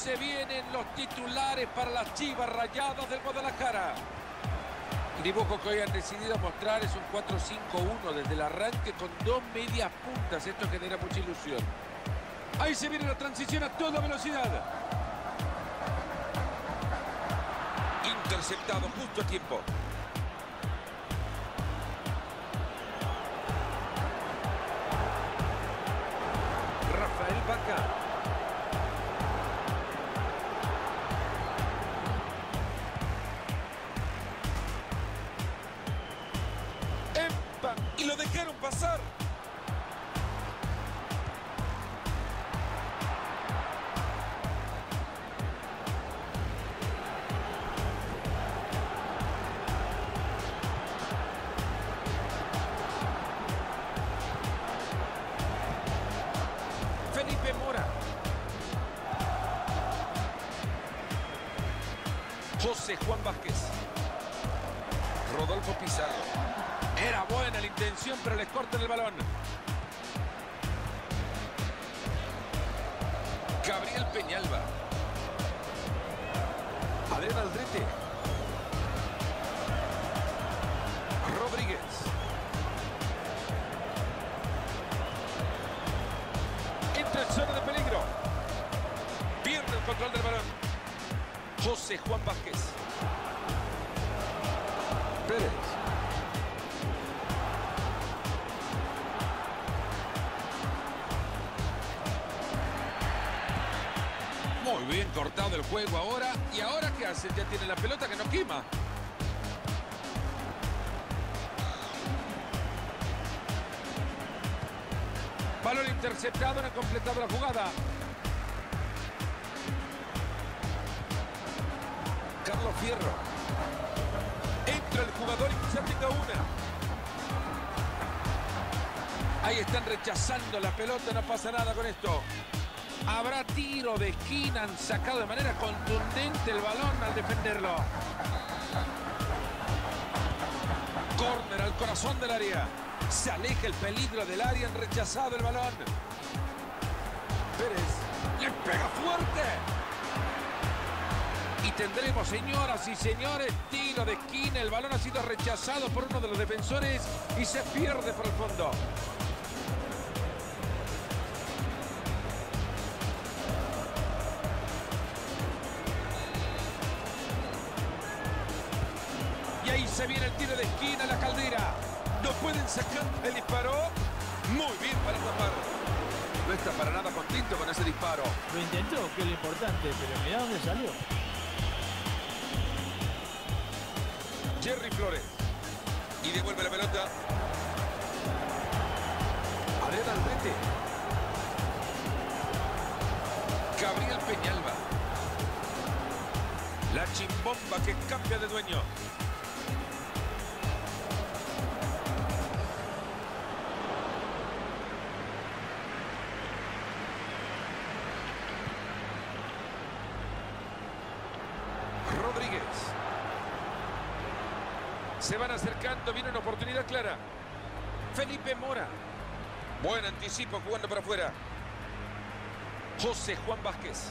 se vienen los titulares para las Chivas Rayadas del Guadalajara. El dibujo que hoy han decidido mostrar es un 4-5-1 desde el arranque con dos medias puntas. Esto genera mucha ilusión. Ahí se viene la transición a toda velocidad. Interceptado justo a tiempo. Rafael Vaca. ¡Epa! Y lo dejaron pasar. Felipe Mora. José Juan Vázquez. Rodolfo Pizarro. Era buena la intención, pero les cortan el balón. Gabriel Peñalba. Adrián Aldrete. Rodríguez. Entra en zona de peligro. Pierde el control del balón. José Juan Vázquez. Pérez. Muy bien cortado el juego ahora. ¿Y ahora qué hace? Ya tiene la pelota que no quema. Balón interceptado, no ha completado la jugada. Carlos Fierro. Entra el jugador y quizá tenga una. Ahí están rechazando la pelota, no pasa nada con esto. Habrá tiro de esquina, han sacado de manera contundente el balón al defenderlo. Córner al corazón del área. Se aleja el peligro del área, han rechazado el balón. Pérez le pega fuerte. Y tendremos, señoras y señores, tiro de esquina. El balón ha sido rechazado por uno de los defensores y se pierde por el fondo. Y ahí se viene el tiro de esquina, la Caldera. No pueden sacar el disparo. Muy bien para tapar. No está para nada contento con ese disparo. Lo intentó, que es lo importante, pero mirá dónde salió. Jerry Flores. Y devuelve la pelota. Adrián Aldrete. Gabriel Peñalba. La chimbomba que cambia de dueño. Rodríguez. Se van acercando, viene una oportunidad clara. Felipe Mora. Buen anticipo jugando para afuera. José Juan Vázquez.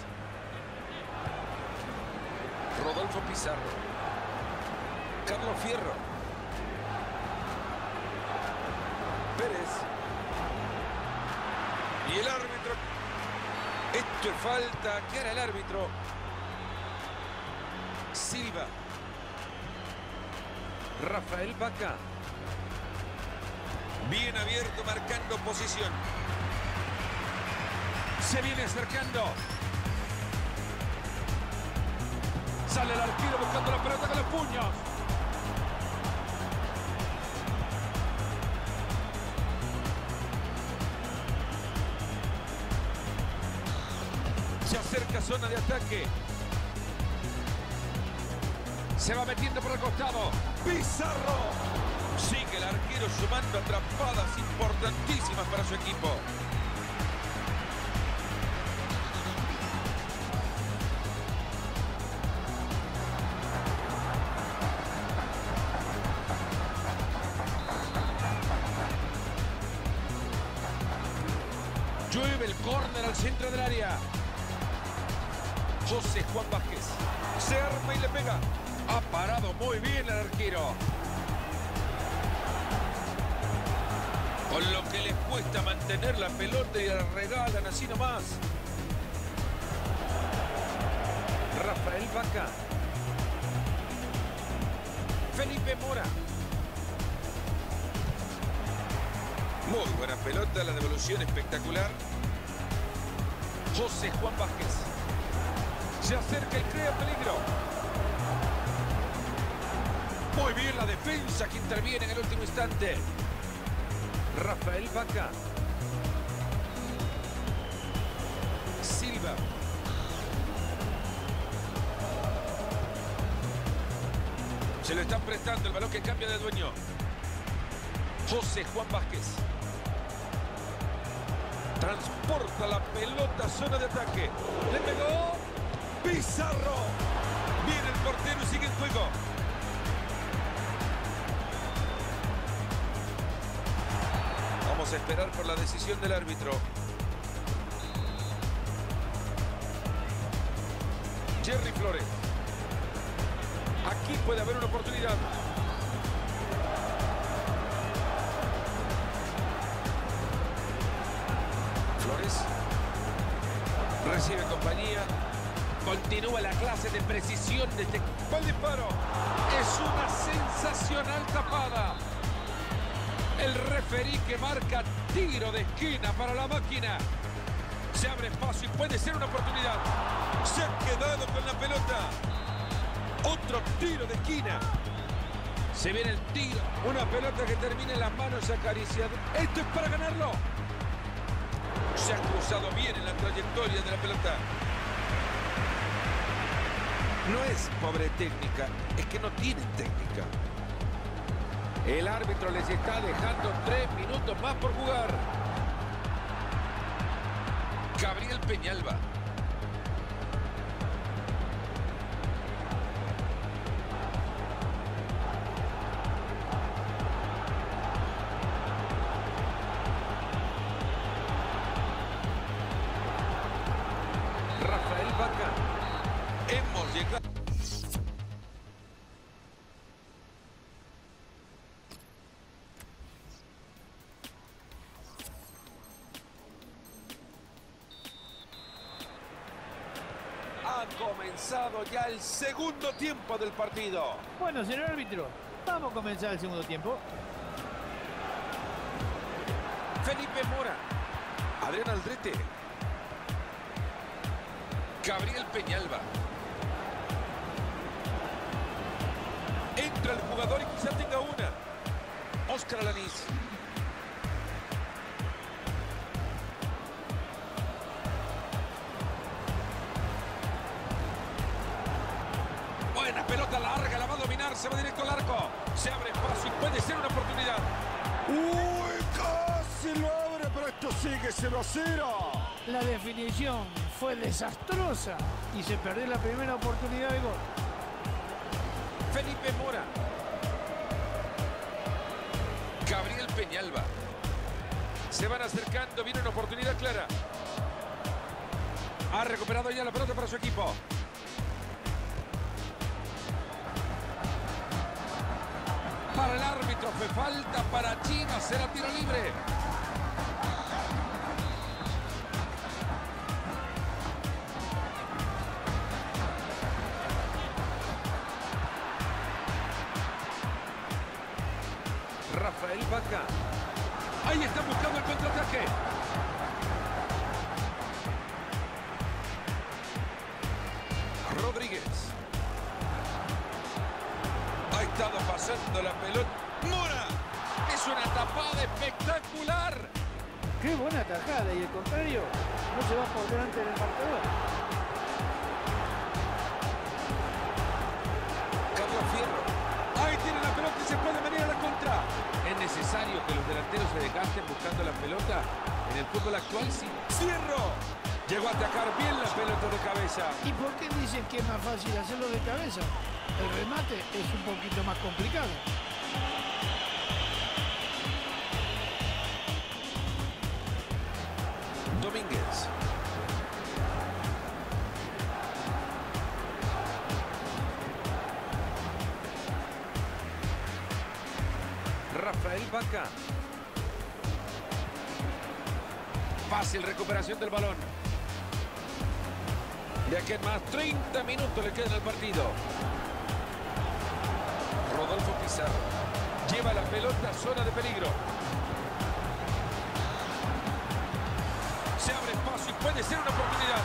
Rodolfo Pizarro. Carlos Fierro. Pérez. Y el árbitro. Esto es falta. ¿Qué hará el árbitro? Silva. Rafael Vaca. Bien abierto, marcando posición. Se viene acercando. Sale el arquero buscando la pelota con los puños. Se acerca zona de ataque. Se va metiendo por el costado. Pizarro. Sigue el arquero sumando atrapadas importantísimas para su equipo. Llueve el córner al centro del área. José Juan Vázquez. Se arma y le pega. Ha parado muy bien el arquero. Con lo que les cuesta mantener la pelota y la regalan así nomás. Rafael Vaca. Felipe Mora. Muy buena pelota, la devolución espectacular. José Juan Vázquez. Se acerca y crea peligro. Muy bien la defensa que interviene en el último instante. Rafael Vaca. Silva. Se lo están prestando, el balón que cambia de dueño. José Juan Vázquez. Transporta la pelota a zona de ataque. Le pegó Pizarro. Viene el portero y sigue en juego. Vamos a esperar por la decisión del árbitro. Jerry Flores. Aquí puede haber una oportunidad. Flores. Recibe compañía. Continúa la clase de precisión de este... ¡Va el disparo! Es una sensacional tapada. El referí que marca tiro de esquina para la máquina. Se abre espacio y puede ser una oportunidad. Se ha quedado con la pelota. Otro tiro de esquina. Se viene el tiro. Una pelota que termina en las manos acariciadas. Esto es para ganarlo. Se ha cruzado bien en la trayectoria de la pelota. No es pobre técnica, es que no tienen técnica. El árbitro les está dejando 3 minutos más por jugar. Gabriel Peñalba. Rafael Vaca. Hemos llegado. Ha comenzado ya el segundo tiempo del partido. Bueno, señor árbitro, vamos a comenzar el segundo tiempo. Felipe Mora. Adrián Aldrete. Gabriel Peñalba. Entra el jugador y quizá tenga una. Óscar Alanís. Buena pelota larga, la va a dominar, se va directo al arco. Se abre espacio y puede ser una oportunidad. ¡Uy! Casi lo abre, pero esto sigue 0-0. La definición fue desastrosa y se perdió la primera oportunidad de gol. Felipe Mora. Gabriel Peñalba. Se van acercando, viene una oportunidad clara. Ha recuperado ya la pelota para su equipo. Para el árbitro fue falta para China, será tiro libre. Rafael Vaca. Ahí está buscando el contraataque. Rodríguez. Ha estado pasando la pelota. ¡Mora! Es una tapada espectacular. Qué buena tajada y el contrario no se va por delante del marcador. Carlos Fierro. Ahí tiene la pelota y se puede venir a la contra. Es necesario que los delanteros se desgasten buscando la pelota. En el fútbol actual sí. Fierro. Llegó a atacar bien la pelota de cabeza. ¿Y por qué dicen que es más fácil hacerlo de cabeza? El remate es un poquito más complicado. Domínguez. Rafael Vaca. Fácil recuperación del balón. De aquí en más 30 minutos le quedan al partido. Rodolfo Pizarro lleva la pelota a zona de peligro. Se abre espacio y puede ser una oportunidad.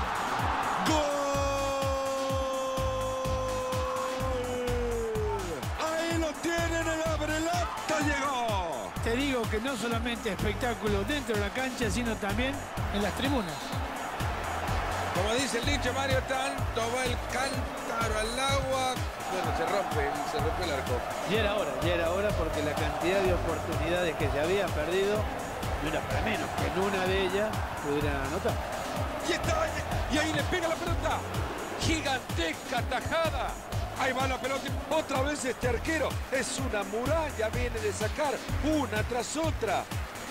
¡Gol! Ahí lo tienen, el abrelata llegó. Te digo que no solamente espectáculo dentro de la cancha, sino también en las tribunas. Como dice el dicho, Mario, tanto va el cántaro al agua. Bueno, se rompe el arco. Ya era hora porque la cantidad de oportunidades que se habían perdido no era para menos que en una de ellas pudieran anotar. Y está, y ahí le pega la pelota. Gigantesca tajada. Ahí va la pelota. Otra vez este arquero. Es una muralla. Viene de sacar una tras otra.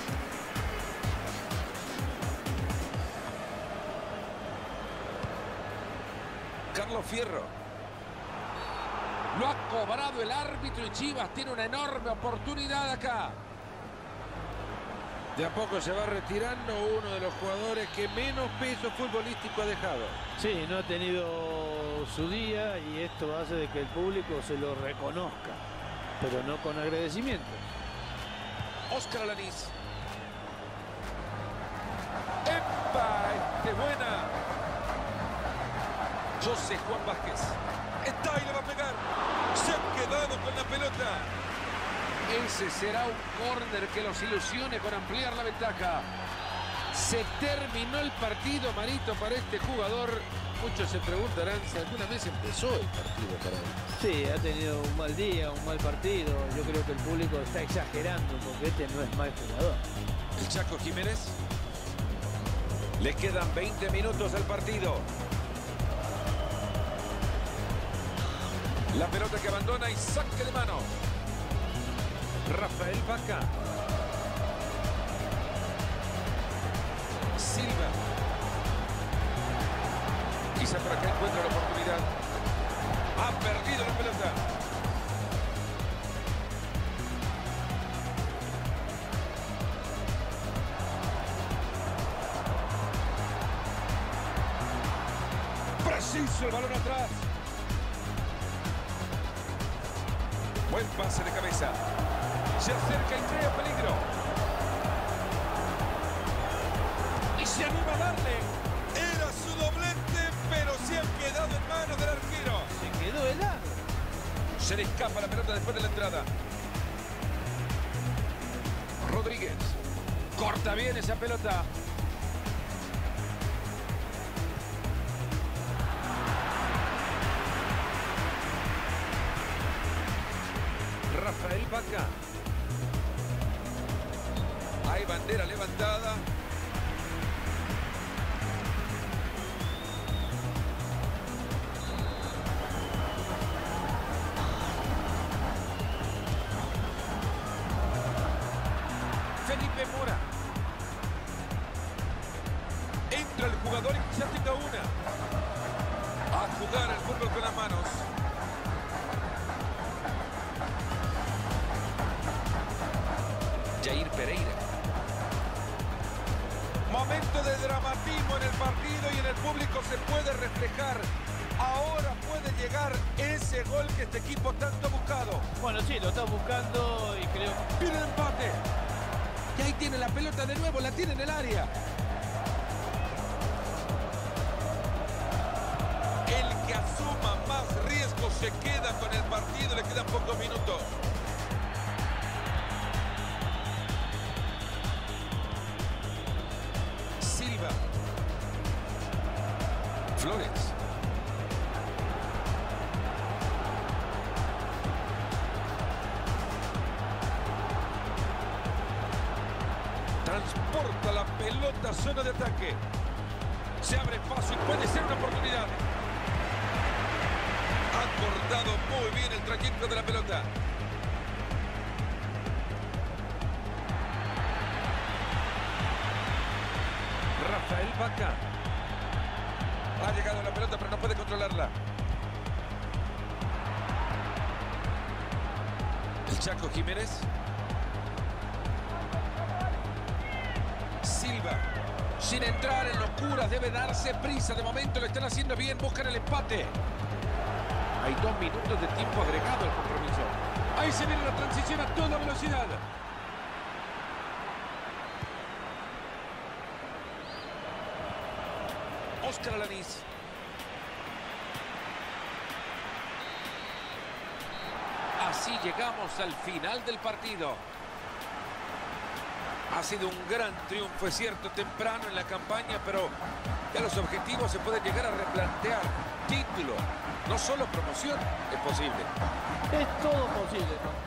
Carlos Fierro. Lo ha cobrado el árbitro y Chivas tiene una enorme oportunidad acá. De a poco se va retirando uno de los jugadores que menos peso futbolístico ha dejado. Sí, no ha tenido su día y esto hace de que el público se lo reconozca, pero no con agradecimiento. Óscar Alanís. ¡Epa! ¡Qué buena! José Juan Vázquez. Está y le va a pegar. Se ha quedado con la pelota. Ese será un córner que los ilusione con ampliar la ventaja. Se terminó el partido, Marito, para este jugador. Muchos se preguntarán si alguna vez empezó el partido para él. Sí, ha tenido un mal día, un mal partido. Yo creo que el público está exagerando porque este no es mal jugador. El Chaco Jiménez. Le quedan 20 minutos al partido. La pelota que abandona y saque de mano. Rafael Vaca. Silva. Quizá por acá encuentra la oportunidad. Ha perdido la pelota. Preciso el balón atrás. Buen pase de cabeza. Se acerca y crea peligro. Y se anima a darle. Era su doblete, pero se ha quedado en manos del arquero. Se quedó helado. Se le escapa la pelota después de la entrada. Rodríguez. Corta bien esa pelota. Rafael Vaca. Hay bandera levantada. Felipe Mora. Entra el jugador y quizás tenga una. A jugar el fútbol con las manos. Jair Pereira. Momento de dramatismo en el partido y en el público se puede reflejar. Ahora puede llegar ese gol que este equipo tanto ha buscado. Bueno, sí, lo está buscando y creo... Viene el empate. Y ahí tiene la pelota de nuevo, la tiene en el área. El que asuma más riesgo se queda con el partido, le quedan pocos minutos. Silva. Flores. Transporta la pelota a zona de ataque. Se abre espacio y puede ser una oportunidad. Ha cortado muy bien el trayecto de la pelota. Rafael Vaca. Ha llegado la pelota, pero no puede controlarla. El Chaco Jiménez. Silva. Sin entrar en locuras, debe darse prisa. De momento lo están haciendo bien, buscan el empate. Hay 2 minutos de tiempo agregado al compromiso. Ahí se viene la transición a toda velocidad. Óscar Alanís. Así llegamos al final del partido. Ha sido un gran triunfo, es cierto, temprano en la campaña, pero ya los objetivos se pueden llegar a replantear. Título, no solo promoción, es posible. Es todo posible, ¿no?